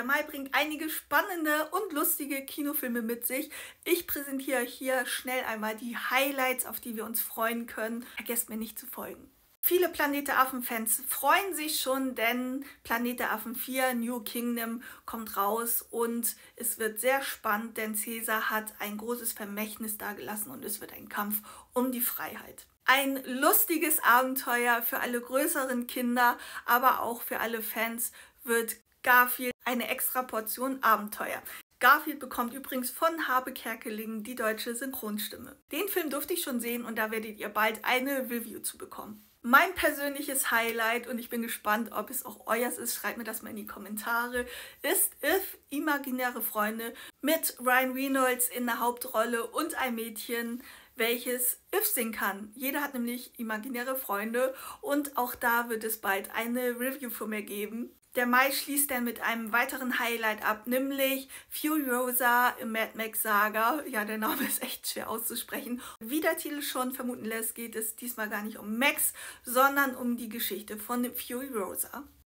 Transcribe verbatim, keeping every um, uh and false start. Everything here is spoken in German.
Der Mai bringt einige spannende und lustige Kinofilme mit sich. Ich präsentiere hier schnell einmal die Highlights, auf die wir uns freuen können. Vergesst mir nicht zu folgen. Viele Planet der Affen-Fans freuen sich schon, denn Planet der Affen vier New Kingdom kommt raus und es wird sehr spannend, denn Caesar hat ein großes Vermächtnis dagelassen und es wird ein Kampf um die Freiheit. Ein lustiges Abenteuer für alle größeren Kinder, aber auch für alle Fans wird Garfield eine extra Portion Abenteuer. Garfield bekommt übrigens von Habe Kerkeling die deutsche Synchronstimme. Den Film durfte ich schon sehen und da werdet ihr bald eine Review zu bekommen. Mein persönliches Highlight, und ich bin gespannt, ob es auch euers ist, schreibt mir das mal in die Kommentare, ist If Imaginäre Freunde mit Ryan Reynolds in der Hauptrolle und ein Mädchen, welches If singen kann. Jeder hat nämlich imaginäre Freunde und auch da wird es bald eine Review von mir geben. Der Mai schließt dann mit einem weiteren Highlight ab, nämlich Furiosa im Mad Max Saga. Ja, der Name ist echt schwer auszusprechen. Wie der Titel schon vermuten lässt, geht es diesmal gar nicht um Max, sondern um die Geschichte von Furiosa.